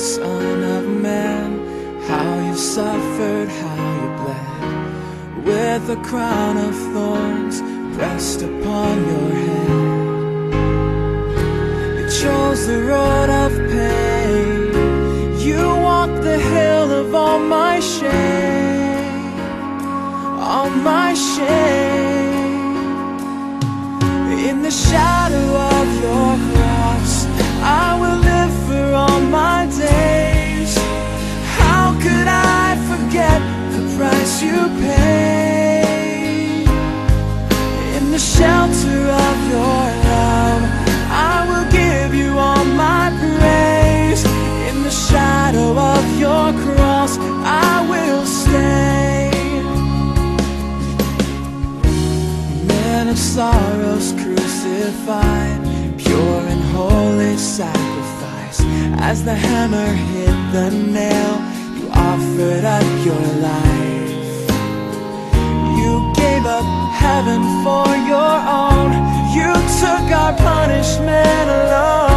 Son of man, how you suffered, how you bled, with a crown of thorns pressed upon your head. You chose the road of pain, you walked the hill of all my shame, all my shame. In the shadow of your cross, I will live for all my days. How could I forget the price you paid? In the shelter of your love, I will give you all my praise. In the shadow of your cross, I will stay. Man of sorrows crucified, pure and holy sacrifice. As the hammer hit the nail, you offered up your life. You gave up heaven for your own. You took our punishment alone.